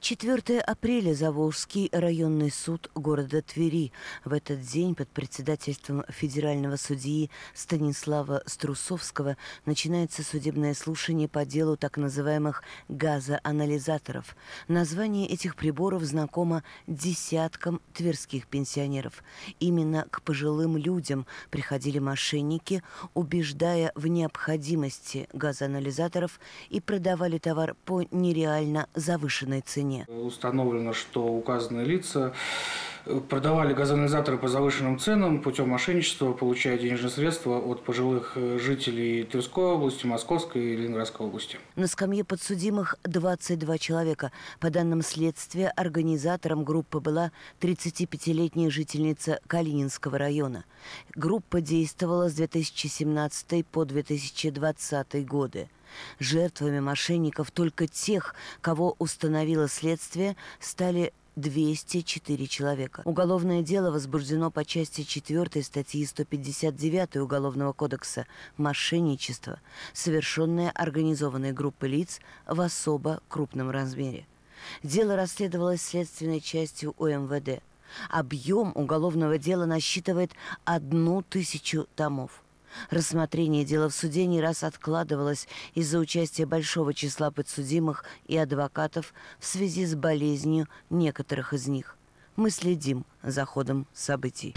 4 апреля Заволжский районный суд города Твери. В этот день под председательством федерального судьи Станислава Струсовского начинается судебное слушание по делу так называемых газоанализаторов. Название этих приборов знакомо десяткам тверских пенсионеров. Именно к пожилым людям приходили мошенники, убеждая в необходимости газоанализаторов, и продавали товар по нереально завышенной цене. Установлено, что указанные лица продавали газоанализаторы по завышенным ценам путем мошенничества, получая денежные средства от пожилых жителей Тверской области, Московской и Ленинградской области. На скамье подсудимых 22 человека. По данным следствия, организатором группы была 35-летняя жительница Калининского района. Группа действовала с 2017 по 2020 годы. Жертвами мошенников, только тех, кого установило следствие, стали 204 человека. Уголовное дело возбуждено по части 4 статьи 159 Уголовного кодекса «Мошенничество», совершенное организованной группой лиц в особо крупном размере. Дело расследовалось следственной частью УМВД. Объем уголовного дела насчитывает 1000 томов. Рассмотрение дела в суде не раз откладывалось из-за участия большого числа подсудимых и адвокатов в связи с болезнью некоторых из них. Мы следим за ходом событий.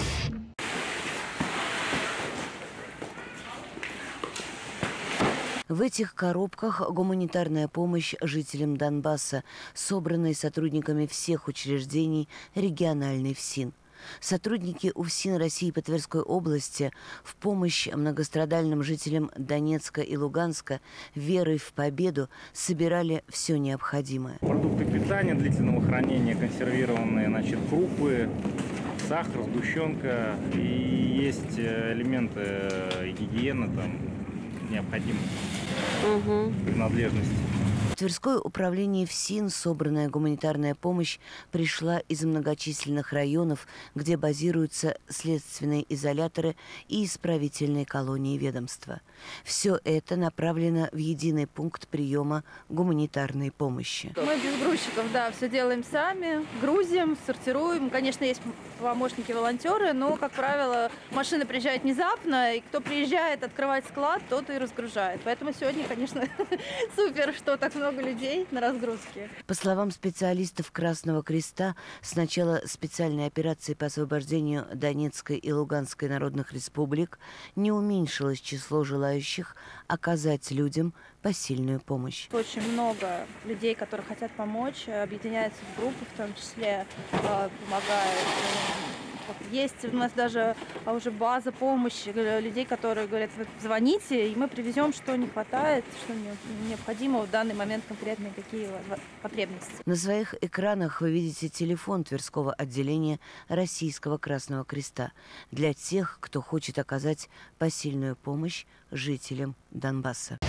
В этих коробках гуманитарная помощь жителям Донбасса, собранная сотрудниками всех учреждений региональной ФСИН. Сотрудники УФСИН России по Тверской области в помощь многострадальным жителям Донецка и Луганска верой в победу собирали все необходимое. Продукты питания, длительного хранения, консервированные, крупы, сахар, сгущенка, и есть элементы гигиены, необходимых принадлежностей. В Тверское управление ФСИН собранная гуманитарная помощь пришла из многочисленных районов, где базируются следственные изоляторы и исправительные колонии ведомства. Все это направлено в единый пункт приема гуманитарной помощи. Мы без грузчиков, все делаем сами, грузим, сортируем. Конечно, есть помощники-волонтеры, но, как правило, машины приезжают внезапно, и кто приезжает открывать склад, тот и разгружает. Поэтому сегодня, конечно, супер, что так много людей на разгрузке. По словам специалистов Красного Креста, с начала специальной операции по освобождению Донецкой и Луганской народных республик не уменьшилось число желающих оказать людям посильную помощь. Очень много людей, которые хотят помочь, объединяются в группы, в том числе помогают. Есть у нас даже уже база помощи людей, которые говорят: звоните, и мы привезем, что не хватает, что необходимо в данный момент, конкретные какие потребности. На своих экранах вы видите телефон Тверского отделения Российского Красного Креста для тех, кто хочет оказать посильную помощь жителям Донбасса.